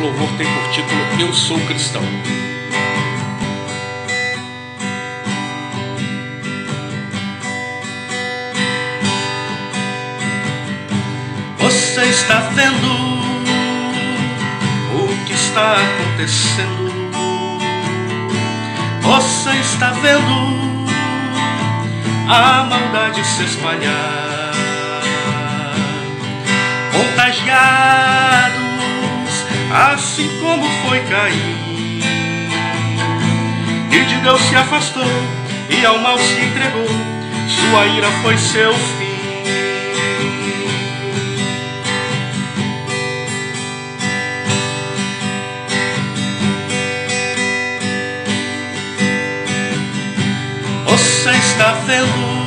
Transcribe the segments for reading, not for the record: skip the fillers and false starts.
louvor tem por título Eu Sou Cristão. Você está vendo o que está acontecendo? Você está vendo a maldade se espalhar? Contagiados, assim como foi Caim, e de Deus se afastou e ao mal se entregou, sua ira foi seu fim. Você está vendo,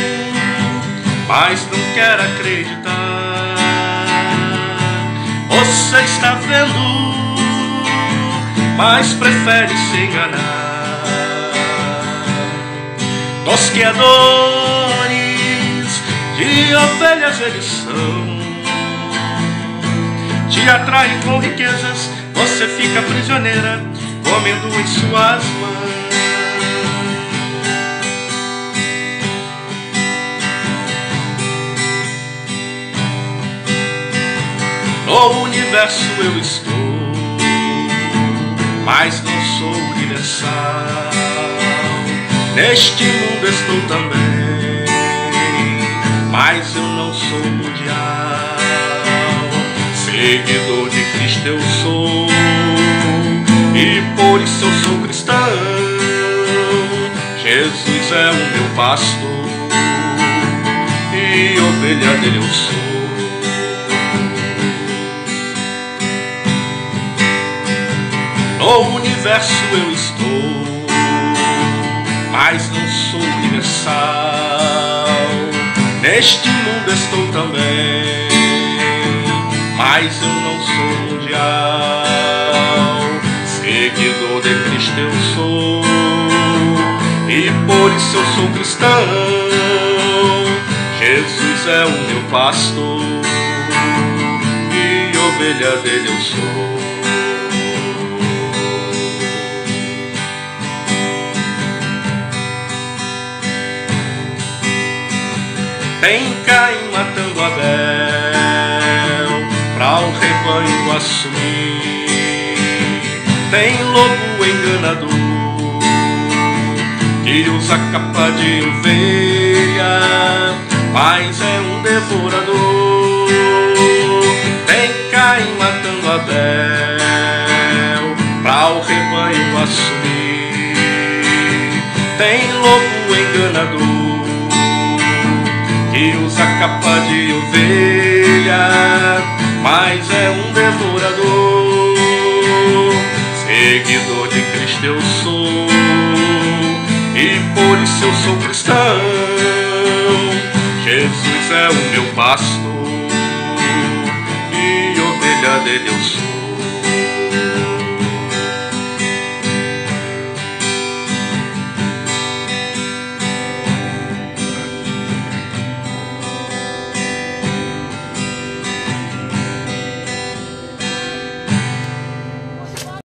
mas não quer acreditar. Você está vendo, mas prefere se enganar. Tosqueadores de ovelhas eles são, te atraem com riquezas, você fica prisioneira, comendo em suas mãos. No universo eu estou, mas não sou universal. Neste mundo estou também, mas eu não sou mundial. Seguidor de Cristo eu sou, e por isso eu sou cristão. Jesus é o meu pastor, e ovelha dele eu sou. No universo eu estou, mas não sou universal. Neste mundo estou também, mas eu não sou mundial. Seguidor de Cristo eu sou, e por isso eu sou cristão. Jesus é o meu pastor, e ovelha dele eu sou. Tem Caim matando Abel, pra o rebanho assumir. Tem lobo enganador, que usa capa de ovelha, mas é um devorador. Tem Caim matando Abel, pra o rebanho assumir. Tem lobo enganador, que usa capa de ovelha, mas é um devorador. Seguidor de Cristo eu sou, e por isso eu sou cristão. Jesus é o meu pastor, e ovelha dele eu